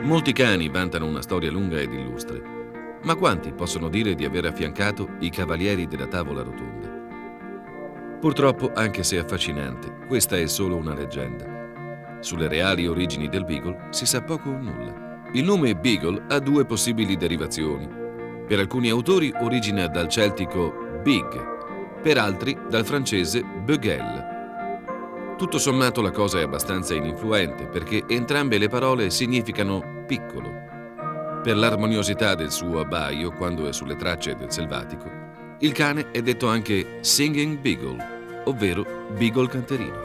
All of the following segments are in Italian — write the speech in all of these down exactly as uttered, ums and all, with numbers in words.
Molti cani vantano una storia lunga ed illustre, ma quanti possono dire di aver affiancato i cavalieri della tavola rotonda? Purtroppo, anche se affascinante, questa è solo una leggenda. Sulle reali origini del Beagle si sa poco o nulla. Il nome Beagle ha due possibili derivazioni. Per alcuni autori origina dal celtico big, per altri dal francese beugel. Tutto sommato la cosa è abbastanza ininfluente perché entrambe le parole significano piccolo. Per l'armoniosità del suo abbaio quando è sulle tracce del selvatico, il cane è detto anche singing beagle, ovvero beagle canterino.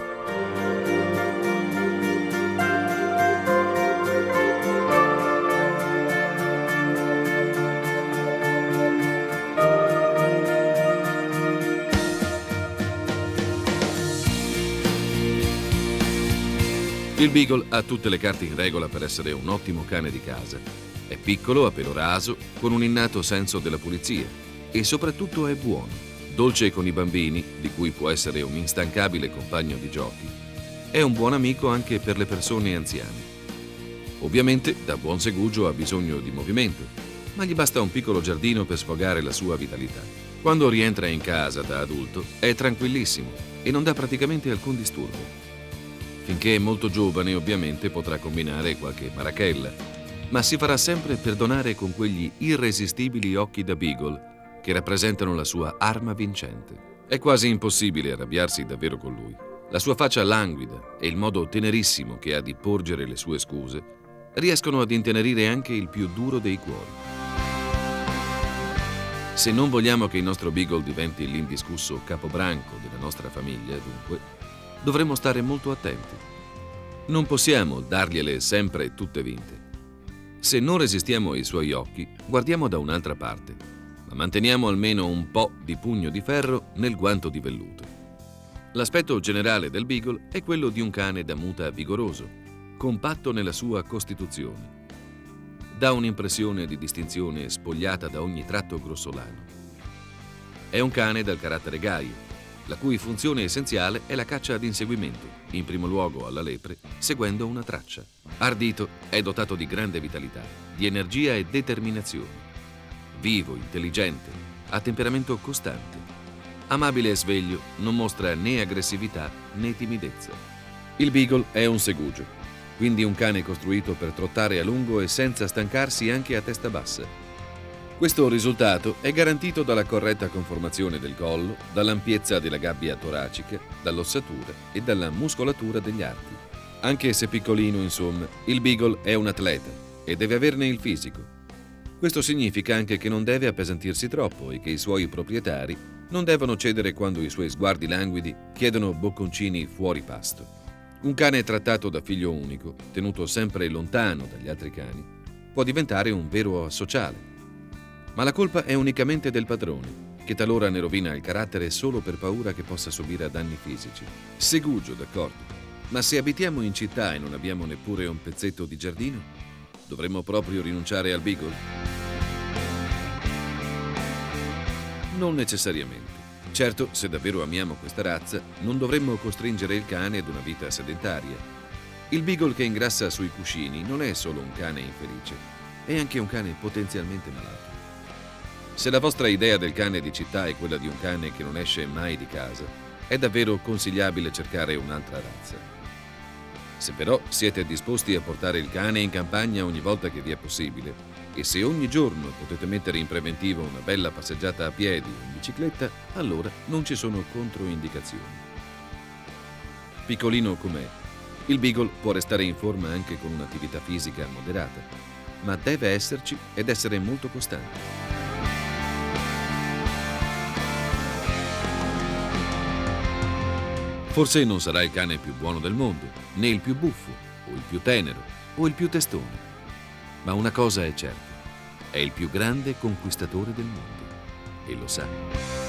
Il Beagle ha tutte le carte in regola per essere un ottimo cane di casa. È piccolo, a pelo raso, con un innato senso della pulizia e soprattutto è buono, dolce con i bambini, di cui può essere un instancabile compagno di giochi. È un buon amico anche per le persone anziane. Ovviamente, da buon segugio ha bisogno di movimento, ma gli basta un piccolo giardino per sfogare la sua vitalità. Quando rientra in casa da adulto è tranquillissimo e non dà praticamente alcun disturbo. Finché è molto giovane, ovviamente, potrà combinare qualche marachella, ma si farà sempre perdonare con quegli irresistibili occhi da Beagle che rappresentano la sua arma vincente. È quasi impossibile arrabbiarsi davvero con lui. La sua faccia languida e il modo tenerissimo che ha di porgere le sue scuse riescono ad intenerire anche il più duro dei cuori. Se non vogliamo che il nostro Beagle diventi l'indiscusso capobranco della nostra famiglia, dunque, dovremmo stare molto attenti. Non possiamo dargliele sempre tutte vinte. Se non resistiamo ai suoi occhi, guardiamo da un'altra parte, ma manteniamo almeno un po' di pugno di ferro nel guanto di velluto. L'aspetto generale del Beagle è quello di un cane da muta vigoroso, compatto nella sua costituzione. Dà un'impressione di distinzione spogliata da ogni tratto grossolano. È un cane dal carattere gaio, la cui funzione essenziale è la caccia ad inseguimento, in primo luogo alla lepre, seguendo una traccia. Ardito, è dotato di grande vitalità, di energia e determinazione. Vivo, intelligente, ha temperamento costante. Amabile e sveglio, non mostra né aggressività né timidezza. Il Beagle è un segugio, quindi un cane costruito per trottare a lungo e senza stancarsi anche a testa bassa. Questo risultato è garantito dalla corretta conformazione del collo, dall'ampiezza della gabbia toracica, dall'ossatura e dalla muscolatura degli arti. Anche se piccolino, insomma, il Beagle è un atleta e deve averne il fisico. Questo significa anche che non deve appesantirsi troppo e che i suoi proprietari non devono cedere quando i suoi sguardi languidi chiedono bocconcini fuori pasto. Un cane trattato da figlio unico, tenuto sempre lontano dagli altri cani, può diventare un vero asociale. Ma la colpa è unicamente del padrone, che talora ne rovina il carattere solo per paura che possa subire danni fisici. Segugio, d'accordo, ma se abitiamo in città e non abbiamo neppure un pezzetto di giardino, dovremmo proprio rinunciare al Beagle? Non necessariamente. Certo, se davvero amiamo questa razza, non dovremmo costringere il cane ad una vita sedentaria. Il Beagle che ingrassa sui cuscini non è solo un cane infelice, è anche un cane potenzialmente malato. Se la vostra idea del cane di città è quella di un cane che non esce mai di casa, è davvero consigliabile cercare un'altra razza. Se però siete disposti a portare il cane in campagna ogni volta che vi è possibile, e se ogni giorno potete mettere in preventivo una bella passeggiata a piedi o in bicicletta, allora non ci sono controindicazioni. Piccolino com'è, il Beagle può restare in forma anche con un'attività fisica moderata, ma deve esserci ed essere molto costante. Forse non sarà il cane più buono del mondo, né il più buffo, o il più tenero, o il più testone. Ma una cosa è certa, è il più grande conquistatore del mondo, e lo sa.